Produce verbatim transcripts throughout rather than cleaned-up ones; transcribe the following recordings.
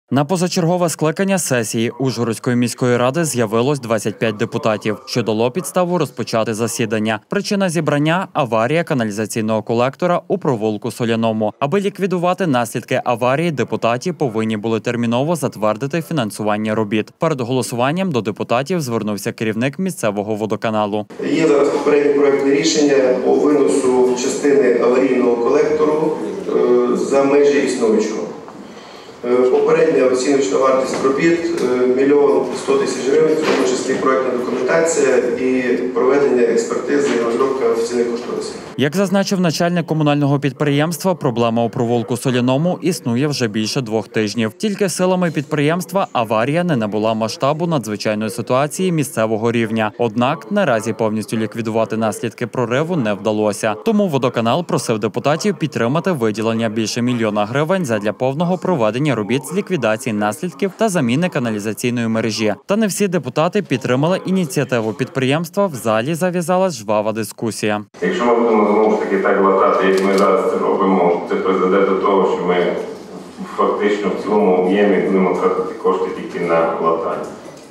На позачергове скликання сесії Ужгородської міської ради з'явилось двадцять п'ять депутатів, що дало підставу розпочати засідання. Причина зібрання – аварія каналізаційного колектора у провулку Соляному. Аби ліквідувати наслідки аварії, депутати повинні були терміново затвердити фінансування робіт. Перед голосуванням до депутатів звернувся керівник місцевого водоканалу. Є зараз попереднє проєктне рішення по виносу частини аварійного колектору за межі існуючого. Попередня оціночна вартість робіт – мільйон сто тисяч гривень, в тому числі проєктна документація і проведення експертизи і розробка офіційних кошторисів. Як зазначив начальник комунального підприємства, проблема у провулку Соляному існує вже більше двох тижнів. Тільки силами підприємства аварія не набула масштабу надзвичайної ситуації місцевого рівня. Однак наразі повністю ліквідувати наслідки прориву не вдалося. Тому водоканал просив депутатів підтримати виділення більше мільйона гривень задля повного проведення робіт з ліквідації наслідків та заміни каналізаційної мережі. Та не всі депутати підтримали ініціативу підприємства. В залі зав'язалась жвава дискусія. Якщо ми будемо знову ж таки так латати, як ми зараз це робимо, це призведе до того, що ми фактично в цілому об'ємі будемо тратити кошти тільки на латання.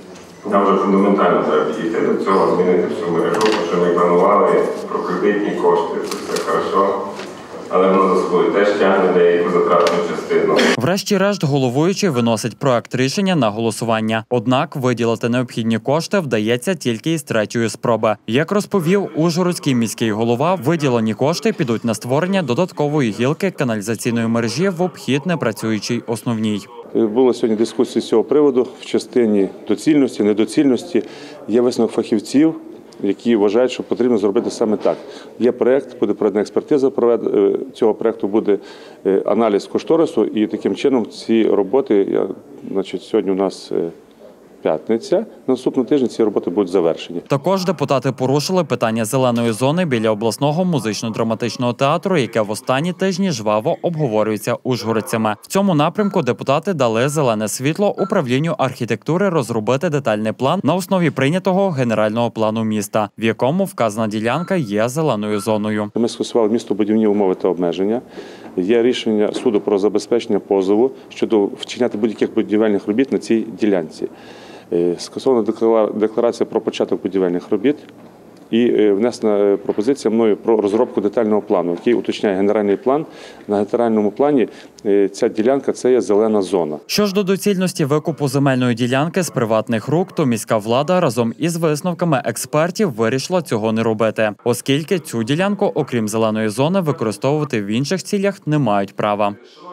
Нам вже фундаментально треба підійти до цього, змінити всю мережу, тому що ми планували про кредитні кошти, це все хорошо. Але воно за собою теж тягне деяку затратну частину. Врешті-решт головуючий виносить проект рішення на голосування. Однак виділити необхідні кошти вдається тільки із третьої спроби. Як розповів Ужгородський міський голова, виділені кошти підуть на створення додаткової гілки каналізаційної мережі в обхід непрацюючій основній. Була сьогодні дискусія з цього приводу в частині доцільності, недоцільності. Є висновок фахівців, які вважають, що потрібно зробити саме так. Є проєкт, буде проведена експертиза цього проєкту, буде аналіз кошторису, і таким чином ці роботи, значить, сьогодні у нас п'ятниця, на наступного тижня ці роботи будуть завершені. Також депутати порушили питання зеленої зони біля обласного музично-драматичного театру, яке в останні тижні жваво обговорюється ужгородцями. В цьому напрямку депутати дали зелене світло управлінню архітектури розробити детальний план на основі прийнятого генерального плану міста, в якому вказана ділянка є зеленою зоною. Ми скасували містобудівні умови та обмеження. Є рішення суду про забезпечення позову щодо вчиняти будь-яких будівельних робіт на цій ділянці. Скасована декларація про початок будівельних робіт і внесена пропозиція мною про розробку детального плану, який уточняє генеральний план. На генеральному плані ця ділянка – це є зелена зона. Що ж до доцільності викупу земельної ділянки з приватних рук, то міська влада разом із висновками експертів вирішила цього не робити, оскільки цю ділянку, окрім зеленої зони, використовувати в інших цілях не мають права.